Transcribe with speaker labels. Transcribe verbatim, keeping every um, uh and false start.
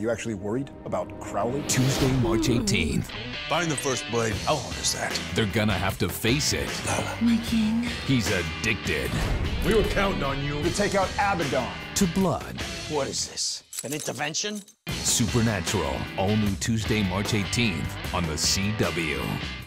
Speaker 1: you actually worried about Crowley?
Speaker 2: Tuesday, March eighteenth.
Speaker 3: Find the first blade. How long is that?
Speaker 2: They're gonna have to face it.
Speaker 4: My king.
Speaker 2: He's addicted.
Speaker 3: We were counting on you.
Speaker 1: To take out Abaddon.
Speaker 2: To blood.
Speaker 5: What is this? An intervention?
Speaker 2: Supernatural. All new Tuesday, March eighteenth on the C W.